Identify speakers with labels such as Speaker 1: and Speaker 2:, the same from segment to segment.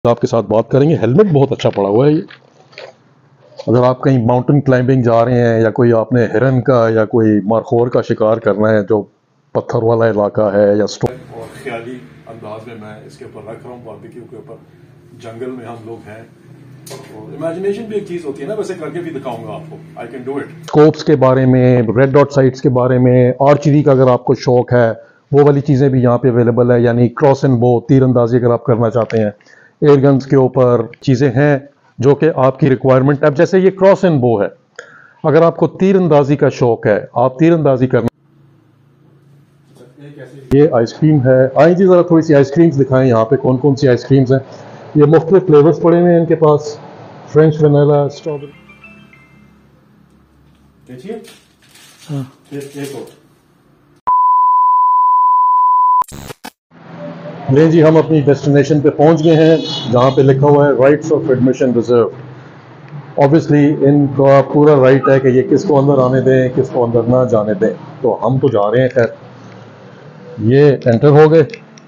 Speaker 1: आपके साथ बात करेंगे। हेलमेट बहुत अच्छा पड़ा हुआ है ये। अगर आप कहीं माउंटेन क्लाइंबिंग जा रहे हैं या कोई आपने हिरन का या कोई मारखोर का शिकार करना है जो पत्थर वाला इलाका है या
Speaker 2: और ख्याली अंदाज में मैं इसके ऊपर रख रहा हूँ बारबेक्यू के ऊपर। जंगल में हम लोग हैं और इमेजिनेशन भी एक चीज होती है ना, वैसे करके भी दिखाऊंगा आपको। I can do it.
Speaker 1: Scopes के बारे में, रेड डॉट साइट्स के बारे में, आर्चरी का अगर आपको शौक है वो वाली चीज़ें भी यहाँ पे अवेलेबल है। यानी क्रॉस एंड बो, तीर अंदाजी अगर आप करना चाहते हैं, एयर गन्स के ऊपर चीज़ें हैं जो कि आपकी रिक्वायरमेंट। अब जैसे ये क्रॉस एंड बो है, अगर आपको तीर अंदाजी का शौक है, आप तीर अंदाजी करना। ये आइसक्रीम है। आई जी ज़रा थोड़ी सी आइसक्रीम्स दिखाएं यहाँ पे कौन कौन सी आइसक्रीम्स हैं। ये मुख्तलिफ फ्लेवर्स पड़े हुए हैं इनके पास, फ्रेंच वनीला, स्ट्रॉबेरी।
Speaker 2: देखिए एक और
Speaker 1: ले जी, हम अपनी डेस्टिनेशन पे पहुंच गए हैं जहाँ पे लिखा हुआ है rights of admission reserved. Obviously इनका पूरा राइट है कि ये किसको अंदर आने दें, किसको अंदर ना जाने दें। तो हम तो जा रहे हैं। खैर, ये एंटर हो गए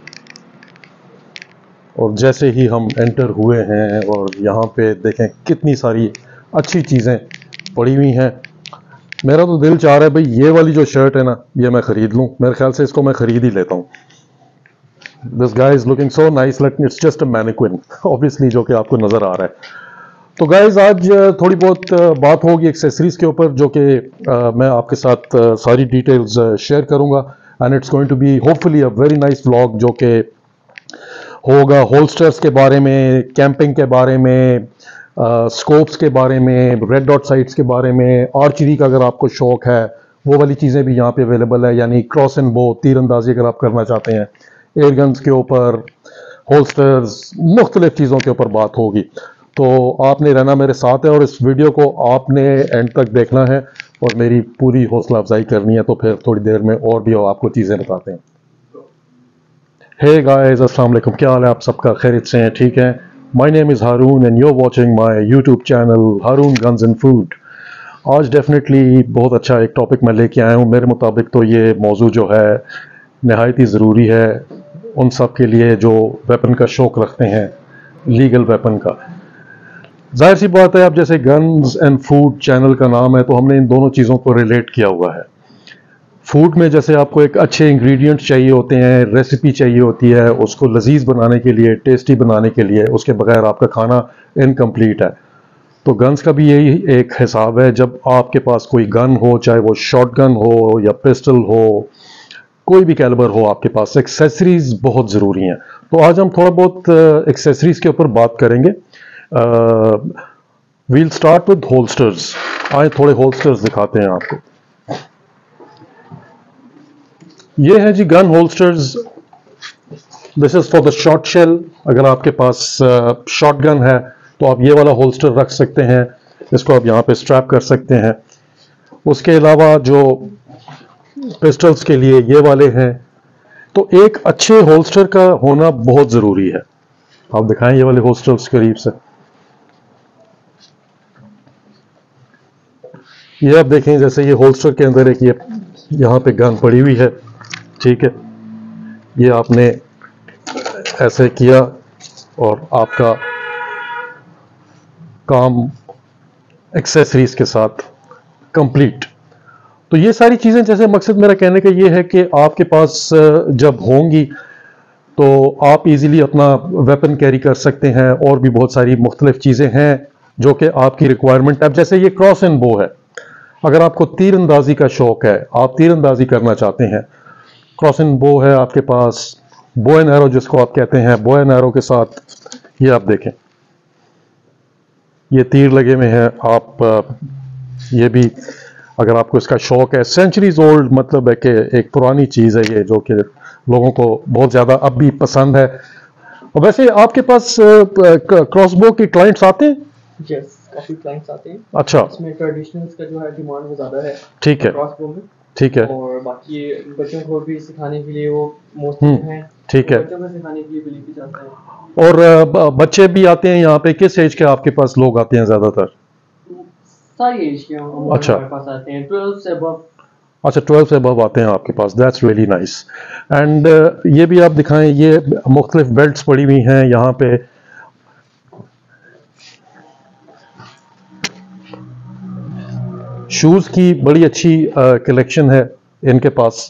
Speaker 1: और जैसे ही हम एंटर हुए हैं और यहाँ पे देखें कितनी सारी अच्छी चीज़ें पड़ी हुई हैं। मेरा तो दिल चाह रहा है भाई ये वाली जो शर्ट है ना, ये मैं ख़रीद लूँ। मेरे ख्याल से इसको मैं ख़रीद ही लेता हूँ। This guy is looking so nice, it's just a mannequin obviously, जो कि आपको नज़र आ रहा है। तो गाइज आज थोड़ी बहुत बात होगी एक्सेसरीज़ के ऊपर, जो कि मैं आपके साथ सारी डिटेल्स शेयर करूँगा। And it's going to be hopefully a very nice vlog, जो कि होगा होल्स्टर्स के बारे में, कैंपिंग के बारे में, स्कोप्स के बारे में, रेड डॉट साइट्स के बारे में, आर्चरी का अगर आपको शौक है वो वाली चीज़ें भी यहाँ पे अवेलेबल है। यानी क्रॉस एंड बो, तीर अंदाजी अगर आप करना चाहते हैं, एयर गन्स के ऊपर, होल्स्टर्स, मुख्तलिफ चीज़ों के ऊपर बात होगी। तो आपने रहना मेरे साथ है और इस वीडियो को आपने एंड तक देखना है और मेरी पूरी हौसला अफजाई करनी है। तो फिर थोड़ी देर में और भी आपको चीज़ें बताते हैं। हे गाइस, अस्सलाम वालेकुम, क्या हाल है आप सबका? खैरियत से हैं? ठीक है। My name is Haroon and you are watching my YouTube channel Haroon guns and food. आज डेफिनेटली बहुत अच्छा एक टॉपिक मैं लेके आया हूँ। मेरे मुताबिक तो ये मौजू जो है नहायत ही ज़रूरी है उन सब के लिए जो वेपन का शौक़ रखते हैं, लीगल वेपन का। जाहिर सी बात है, अब जैसे गन्स एंड फूड चैनल का नाम है तो हमने इन दोनों चीज़ों को रिलेट किया हुआ है। फूड में जैसे आपको एक अच्छे इंग्रेडिएंट्स चाहिए होते हैं, रेसिपी चाहिए होती है उसको लजीज बनाने के लिए, टेस्टी बनाने के लिए, उसके बगैर आपका खाना इनकम्प्लीट है। तो गन्स का भी यही एक हिसाब है। जब आपके पास कोई गन हो, चाहे वो शॉर्ट गन हो या पिस्टल हो, कोई भी कैलिबर हो आपके पास, एक्सेसरीज बहुत ज़रूरी हैं। तो आज हम थोड़ा बहुत एक्सेसरीज के ऊपर बात करेंगे। We'll start with holsters. आए थोड़े होल्स्टर्स दिखाते हैं आपको। ये है जी gun holsters. This is for the short shell. अगर आपके पास शॉर्ट गन है तो आप ये वाला होल्स्टर रख सकते हैं, इसको आप यहाँ पे स्ट्रैप कर सकते हैं। उसके अलावा जो पिस्टल्स के लिए ये वाले हैं। तो एक अच्छे होल्स्टर का होना बहुत ज़रूरी है। आप दिखाएं ये वाले होल्स्टर्स करीब से। ये आप देखें, जैसे ये होल्स्टर के अंदर एक ये यहाँ पे गन पड़ी हुई है, ठीक है। ये आपने ऐसे किया और आपका काम एक्सेसरीज के साथ कंप्लीट। तो ये सारी चीज़ें, जैसे मकसद मेरा कहने का ये है कि आपके पास जब होंगी तो आप इजीली अपना वेपन कैरी कर सकते हैं। और भी बहुत सारी मुख्तलिफ चीज़ें हैं जो कि आपकी रिक्वायरमेंट। अब जैसे ये क्रॉस एंड बो है, अगर आपको तीर अंदाजी का शौक है, आप तीर अंदाजी करना चाहते हैं, क्रॉस एंड बो है आपके पास, बो एंड एरो जिसको आप कहते हैं, बो एंड एरो के साथ ये आप देखें, ये तीर लगे हुए हैं। आप ये भी अगर आपको इसका शौक है, सेंचुरीज ओल्ड, मतलब है कि एक पुरानी चीज़ है ये, जो कि लोगों को बहुत ज़्यादा अब भी पसंद है। और वैसे आपके पास क्रॉसबो के क्लाइंट्स आते हैं?
Speaker 3: यस, काफी क्लाइंट्स आते हैं।
Speaker 1: अच्छा,
Speaker 3: इसमें ट्रेडिशनल्स का जो है डिमांड वो ज़्यादा है।
Speaker 1: ठीक है,
Speaker 3: क्रॉसबो में।
Speaker 1: ठीक है।
Speaker 3: और बाकी बच्चों को भी सिखाने के लिए वो मोस्टली हैं।
Speaker 1: ठीक है।
Speaker 3: बच्चों को सिखाने के लिए भी लेके जाते हैं।
Speaker 1: और बच्चे भी आते हैं यहाँ पे? किस एज के आपके पास लोग आते हैं ज़्यादातर?
Speaker 3: सारी एज के
Speaker 1: अच्छा,
Speaker 3: हमारे पास आते हैं, 12 से अबव।
Speaker 1: अच्छा, 12 से अबव आते हैं आपके पास। That's really nice. एंड ये भी आप दिखाएं, ये मुख्तलिफ बेल्ट्स पड़ी हुई हैं यहाँ पे। शूज़ की बड़ी अच्छी कलेक्शन है इनके पास।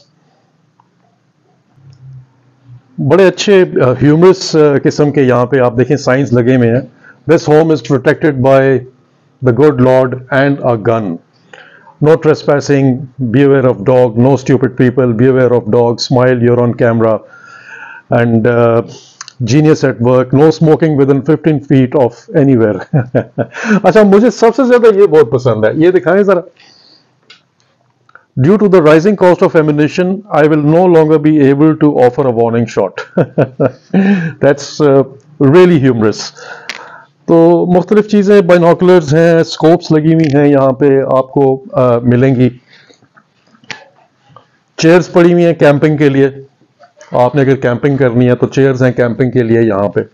Speaker 1: बड़े अच्छे ह्यूमरस किस्म के यहाँ पे आप देखें साइंस लगे हुए हैं। This home is protected by the good lord and a gun. No trespassing, be aware of dog, no stupid people, be aware of dog, smile, your on camera, and genius at work, no smoking within 15 feet of anywhere. अच्छा, मुझे सबसे ज्यादा ये बहुत पसंद है, ये दिखाएं जरा। Due to the rising cost of ammunition, I will no longer be able to offer a warning shot. That's really humorous. तो मुख्तलिफ चीज़ें, बाइनोकुलर्स हैं, स्कोप्स लगी हुई हैं यहाँ पे आपको मिलेंगी। चेयर्स पड़ी हुई हैं कैंपिंग के लिए, आपने अगर कैंपिंग करनी है तो चेयर्स हैं कैंपिंग के लिए यहाँ पे।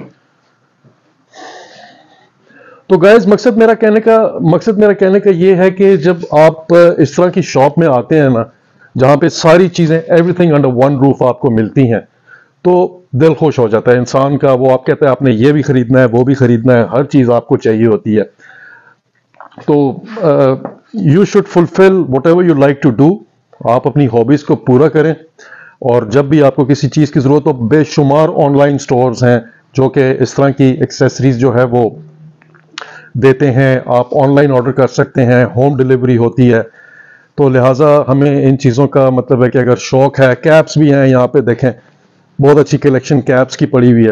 Speaker 1: तो गाइस, मकसद मेरा कहने का ये है कि जब आप इस तरह की शॉप में आते हैं ना, जहाँ पे सारी चीज़ें, एवरीथिंग अंडर वन रूफ आपको मिलती हैं, तो दिल खुश हो जाता है इंसान का। वो आप कहते हैं आपने ये भी खरीदना है, वो भी खरीदना है, हर चीज़ आपको चाहिए होती है। तो you should fulfil whatever you like to do. आप अपनी हॉबीज़ को पूरा करें, और जब भी आपको किसी चीज़ की ज़रूरत हो, बेशुमार ऑनलाइन स्टोर्स हैं जो कि इस तरह की एक्सेसरीज जो है वो देते हैं। आप ऑनलाइन ऑर्डर कर सकते हैं, होम डिलीवरी होती है। तो लिहाजा हमें इन चीज़ों का मतलब है कि अगर शौक है, कैप्स भी हैं यहाँ पे देखें, बहुत अच्छी कलेक्शन कैप्स की पड़ी हुई है,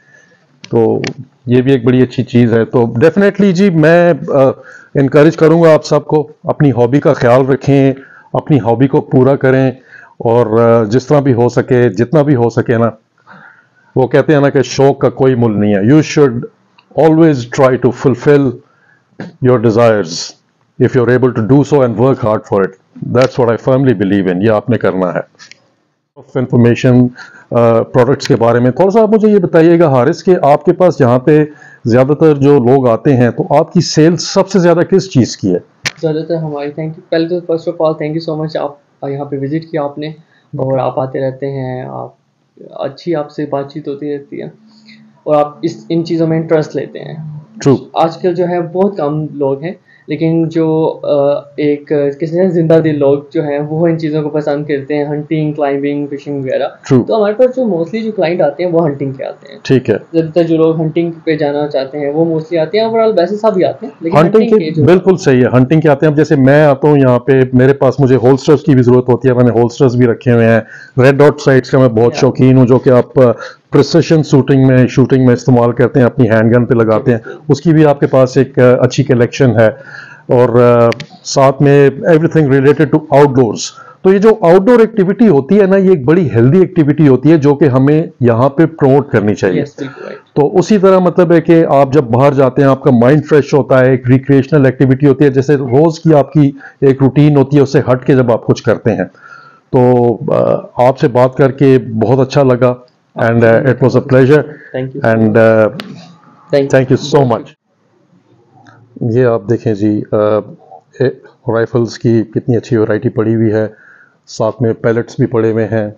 Speaker 1: तो ये भी एक बड़ी अच्छी चीज़ है। तो डेफिनेटली जी, मैं इनकरेज करूँगा आप सबको, अपनी हॉबी का ख्याल रखें, अपनी हॉबी को पूरा करें, और जिस तरह भी हो सके, जितना भी हो सके ना, वो कहते हैं ना कि शौक का कोई मुल नहीं है। You should always try to fulfill your desires if you're able to do so and work hard for it. That's what I firmly believe in. ये आपने करना है। of information प्रोडक्ट्स के बारे में थोड़ा सा आप मुझे ये बताइएगा हारिस, कि आपके पास यहाँ पे ज़्यादातर जो लोग आते हैं, तो आपकी सेल्स सबसे ज़्यादा किस चीज़ की है?
Speaker 3: ज़्यादातर हमारी, थैंक यू, पहले तो first of all thank you so much, आप यहाँ पे विज़िट किया आपने, और आप आते रहते हैं, आप अच्छी आपसे बातचीत होती रहती है, और आप इन चीज़ों में इंटरेस्ट लेते हैं।
Speaker 1: ट्रू।
Speaker 3: आजकल जो है बहुत कम लोग हैं, लेकिन जो एक किसी ने जिंदा दिल लोग जो हैं वो इन चीज़ों को पसंद करते हैं, हंटिंग, क्लाइंबिंग, फिशिंग वगैरह। तो हमारे पास जो मोस्टली जो क्लाइंट आते हैं वो हंटिंग के आते हैं।
Speaker 1: ठीक है।
Speaker 3: ज़्यादातर जो लोग हंटिंग पे जाना चाहते हैं वो मोस्टली आते हैं। ओवरऑल वैसे सभी आते हैं, लेकिन
Speaker 1: हंटिंग के बिल्कुल सही है, हंटिंग के आते हैं। अब जैसे मैं आता हूँ यहाँ पे, मेरे पास मुझे होल्स्टर्स की भी ज़रूरत होती है, मैंने होल्स्टर्स भी रखे हुए हैं। रेड डॉट साइट्स का मैं बहुत शौकीन हूँ, जो कि आप प्रिसिशन शूटिंग में इस्तेमाल करते हैं, अपनी हैंडगन पे लगाते हैं, उसकी भी आपके पास एक अच्छी कलेक्शन है। और साथ में एवरीथिंग रिलेटेड टू आउटडोर्स। तो ये जो आउटडोर एक्टिविटी होती है ना, ये एक बड़ी हेल्दी एक्टिविटी होती है जो कि हमें यहाँ पे प्रमोट करनी चाहिए। तो उसी तरह मतलब है कि आप जब बाहर जाते हैं, आपका माइंड फ्रेश होता है, एक रिक्रिएशनल एक्टिविटी होती है, जैसे रोज की आपकी एक रूटीन होती है, उससे हट के जब आप कुछ करते हैं। तो आपसे बात करके बहुत अच्छा लगा, and it was a pleasure, and thank you so much. ये आप देखें जी, राइफल्स की कितनी अच्छी वैरायटी पड़ी हुई है, साथ में पैलेट्स भी पड़े हुए हैं।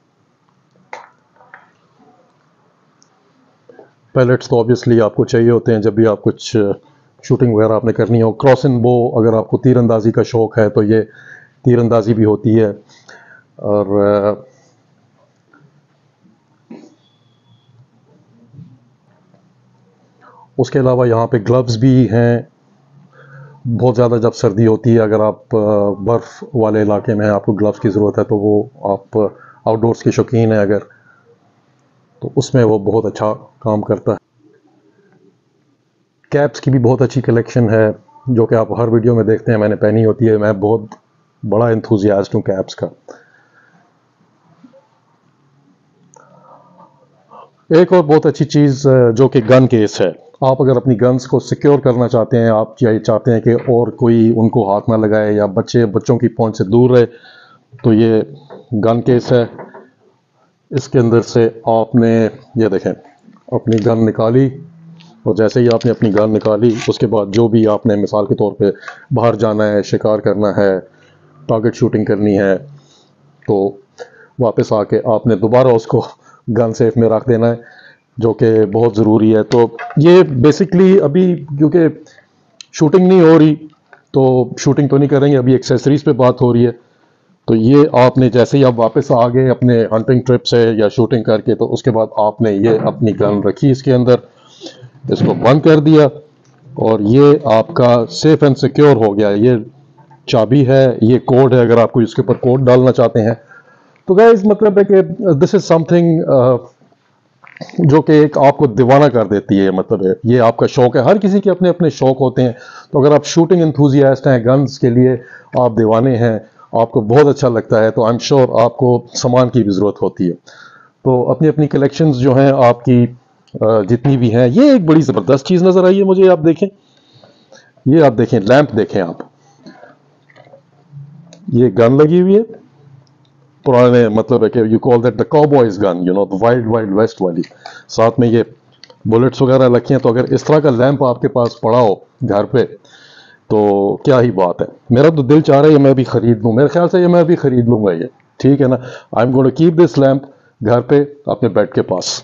Speaker 1: पैलेट्स तो ऑब्वियसली आपको चाहिए होते हैं जब भी आप कुछ शूटिंग वगैरह आपने करनी हो। क्रॉस एंड बो, अगर आपको तीरंदाजी का शौक है तो ये तीरंदाजी भी होती है। और उसके अलावा यहाँ पे ग्लव्स भी हैं। बहुत ज़्यादा जब सर्दी होती है, अगर आप बर्फ़ वाले इलाके में आपको ग्लव्स की ज़रूरत है, तो वो आप आउटडोर्स के शौकीन हैं अगर, तो उसमें वो बहुत अच्छा काम करता है। कैप्स की भी बहुत अच्छी कलेक्शन है, जो कि आप हर वीडियो में देखते हैं, मैंने पहनी होती है। मैं बहुत बड़ा एंथुसियास्ट हूँ कैप्स का। एक और बहुत अच्छी चीज़ जो कि गन केस है। आप अगर अपनी गन्स को सिक्योर करना चाहते हैं, आप चाहते हैं कि और कोई उनको हाथ ना लगाए या बच्चों की पहुंच से दूर रहे, तो ये गन केस है। इसके अंदर से आपने ये देखें अपनी गन निकाली, और जैसे ही आपने अपनी गन निकाली, उसके बाद जो भी आपने मिसाल के तौर पे बाहर जाना है, शिकार करना है, टारगेट शूटिंग करनी है, तो वापस आके आपने दोबारा उसको गन सेफ में रख देना है, जो कि बहुत ज़रूरी है। तो ये बेसिकली अभी क्योंकि शूटिंग नहीं हो रही, तो शूटिंग तो नहीं करेंगे, अभी एक्सेसरीज पे बात हो रही है। तो ये आपने जैसे ही आप वापस आ गए अपने हंटिंग ट्रिप से या शूटिंग करके, तो उसके बाद आपने ये अपनी गन रखी इसके अंदर, इसको बंद कर दिया और ये आपका सेफ एंड सिक्योर हो गया। ये चाबी है, ये कोड है, अगर आपको इसके ऊपर कोड डालना चाहते हैं तो गाइस मतलब है कि दिस इज समथिंग जो कि एक आपको दीवाना कर देती है। मतलब है ये आपका शौक है, हर किसी के अपने अपने शौक होते हैं। तो अगर आप शूटिंग एंथुजियास्ट हैं, गन्स के लिए आप दीवाने हैं, आपको बहुत अच्छा लगता है, तो आई एम श्योर आपको सामान की भी ज़रूरत होती है। तो अपनी अपनी कलेक्शंस जो हैं आपकी जितनी भी हैं, ये एक बड़ी ज़बरदस्त चीज़ नज़र आई है मुझे। आप देखें, ये आप देखें, लैंप देखें आप, ये गन लगी हुई है पुराने, मतलब है कि you call that the cowboys gun, you know, the wild wild west वाली। साथ में ये बुलेट्स वगैरह रखी हैं। तो अगर इस तरह का लैंप आपके पास पड़ा हो घर पे तो क्या ही बात है। मेरा तो दिल चाह रहा है ये मैं भी खरीद लूँ, मेरे ख्याल से ये मैं भी खरीद लूँगा ये, ठीक है ना। I am going to keep this lamp घर पे अपने बेड के पास।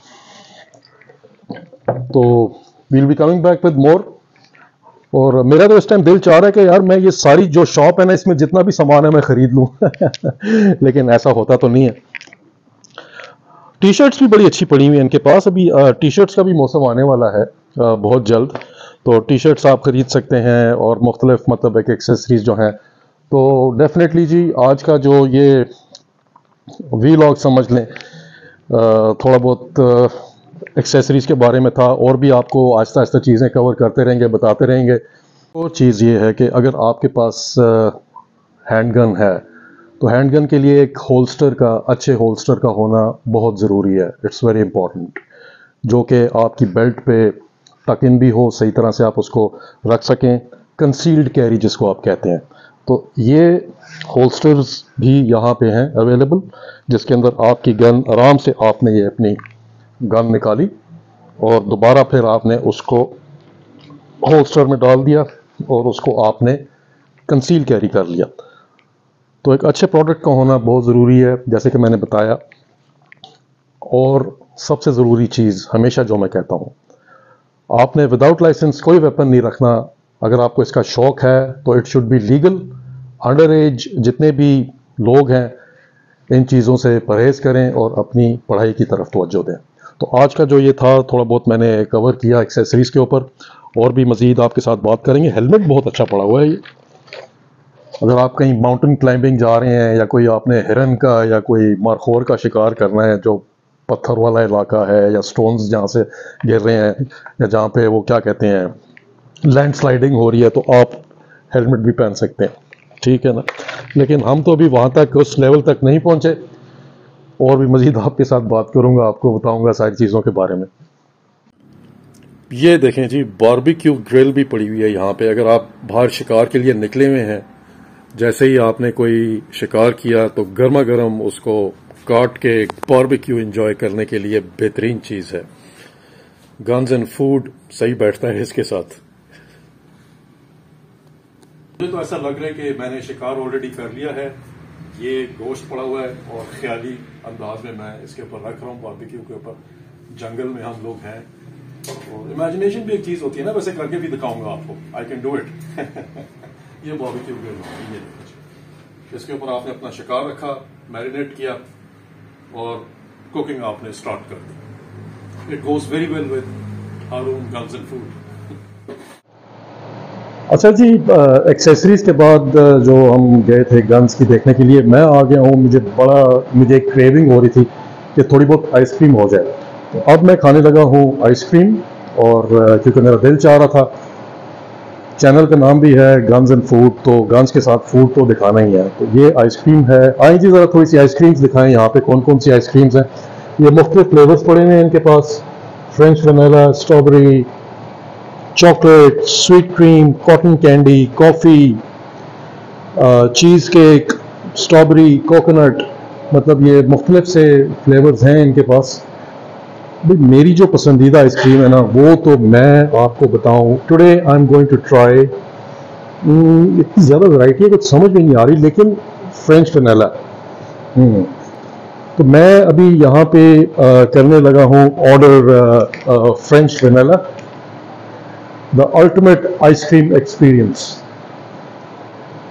Speaker 1: तो we'll be coming back with more. और मेरा तो इस टाइम दिल चाह रहा है कि यार मैं ये सारी जो शॉप है ना, इसमें जितना भी सामान है मैं खरीद लूँ लेकिन ऐसा होता तो नहीं है। टी शर्ट्स भी बड़ी अच्छी पड़ी हुई है इनके पास। अभी टी शर्ट्स का भी मौसम आने वाला है बहुत जल्द, तो टी शर्ट्स आप ख़रीद सकते हैं और मुख्तलिफ मतलब एक एक्सेसरीज जो हैं। तो डेफिनेटली जी आज का जो ये वीलॉग समझ लें, थोड़ा बहुत एक्सेसरीज के बारे में था, और भी आपको आहिस्ता आहिस्ता चीज़ें कवर करते रहेंगे, बताते रहेंगे। और चीज़ ये है कि अगर आपके पास हैंडगन है तो हैंडगन के लिए एक होल्स्टर का, अच्छे होल्स्टर का होना बहुत ज़रूरी है। इट्स वेरी इंपॉर्टेंट, जो कि आपकी बेल्ट पे टक इन भी हो, सही तरह से आप उसको रख सकें, कंसील्ड कैरी जिसको आप कहते हैं। तो ये होल्स्टर्स भी यहाँ पे हैं अवेलेबल, जिसके अंदर आपकी गन आराम से, आपने ये अपनी गन निकाली और दोबारा फिर आपने उसको होल्स्टर में डाल दिया और उसको आपने कंसील कैरी कर लिया। तो एक अच्छे प्रोडक्ट का होना बहुत ज़रूरी है, जैसे कि मैंने बताया। और सबसे ज़रूरी चीज़ हमेशा जो मैं कहता हूँ, आपने विदाउट लाइसेंस कोई वेपन नहीं रखना। अगर आपको इसका शौक है तो it should be legal. Under age जितने भी लोग हैं इन चीज़ों से परहेज़ करें और अपनी पढ़ाई की तरफ तवज्जो दें। तो आज का जो ये था, थोड़ा बहुत मैंने कवर किया एक्सेसरीज़ के ऊपर, और भी मज़ीद आपके साथ बात करेंगे। हेलमेट बहुत अच्छा पड़ा हुआ है ये। अगर आप कहीं माउंटेन क्लाइंबिंग जा रहे हैं या कोई आपने हिरन का या कोई मारखोर का शिकार करना है, जो पत्थर वाला इलाका है या स्टोन्स जहाँ से गिर रहे हैं या जहाँ पे वो क्या कहते हैं लैंडस्लाइडिंग हो रही है, तो आप हेलमेट भी पहन सकते हैं, ठीक है ना। लेकिन हम तो अभी वहाँ तक, उस लेवल तक नहीं पहुँचे। और भी मज़ीद आपके साथ बात करूँगा, आपको बताऊँगा सारी चीज़ों के बारे में। ये देखें जी, बारबेक्यू ग्रिल भी पड़ी हुई है यहाँ पे। अगर आप बाहर शिकार के लिए निकले हुए हैं, जैसे ही आपने कोई शिकार किया तो गर्मा गर्म उसको काट के बारबेक्यू एंजॉय करने के लिए बेहतरीन चीज़ है। गन्स एंड फूड सही बैठता है इसके साथ।
Speaker 2: मुझे तो ऐसा लग रहा है कि मैंने शिकार ऑलरेडी कर लिया है। ये गोश्त पड़ा हुआ है और ख्याली अंदाज में मैं इसके ऊपर रख रहा हूँ, बारबेक्यू के ऊपर। जंगल में हम लोग हैं और इमेजिनेशन भी एक चीज होती है ना, वैसे करके भी दिखाऊंगा आपको। आई कैन डू इट ये बारबेक्यू ग्रिल, ये इसके ऊपर आपने अपना शिकार रखा, मैरिनेट किया और कुकिंग आपने स्टार्ट कर दी। It goes very well with Haroon guns and food.
Speaker 1: अच्छा जी, एक्सेसरीज के बाद जो हम गए थे गन्स की देखने के लिए, मैं आ गया हूँ। मुझे एक क्रेविंग हो रही थी कि थोड़ी बहुत आइसक्रीम हो जाए, तो अब मैं खाने लगा हूँ आइसक्रीम। और क्योंकि मेरा दिल चाह रहा था, चैनल का नाम भी है गन्स एंड फूड, तो गन्स के साथ फूड तो दिखाना ही है। तो ये आइसक्रीम है। आइए जी ज़रा थोड़ी सी आइसक्रीम्स दिखाएं यहाँ पे कौन कौन सी आइसक्रीम्स हैं। ये मुख्तलिफ फ्लेवर्स पड़े हुए हैं इनके पास, French vanilla, strawberry, chocolate, sweet cream, cotton candy, coffee, cheese cake, strawberry, coconut, मतलब ये मुख्तलिफ से फ्लेवर्स हैं इनके पास। मेरी जो पसंदीदा आइसक्रीम है ना, वो तो मैं आपको बताऊं, today I am going to try, इतनी ज़्यादा वैरायटी है कुछ समझ में नहीं आ रही, लेकिन फ्रेंच वनीला। तो मैं अभी यहाँ पे करने लगा हूँ order French vanilla, the ultimate ice cream experience.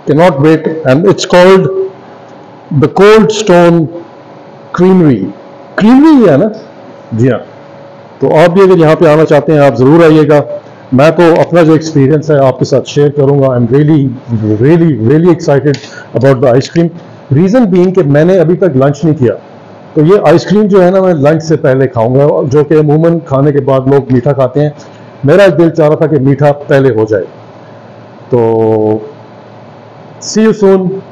Speaker 1: cannot wait, and it's called the Cold Stone Creamery. Creamery ही है ना? जी हाँ। तो आप भी अगर यहाँ पे आना चाहते हैं आप ज़रूर आइएगा। मैं तो अपना जो एक्सपीरियंस है आपके साथ शेयर करूँगा। I am really excited about the ice cream. Reason being कि मैंने अभी तक लंच नहीं किया, तो ये आइसक्रीम जो है ना मैं लंच से पहले खाऊंगा, जो कि अमूमन खाने के बाद लोग मीठा खाते हैं। मेरा दिल चाह रहा था कि मीठा पहले हो जाए। तो सी यू सून।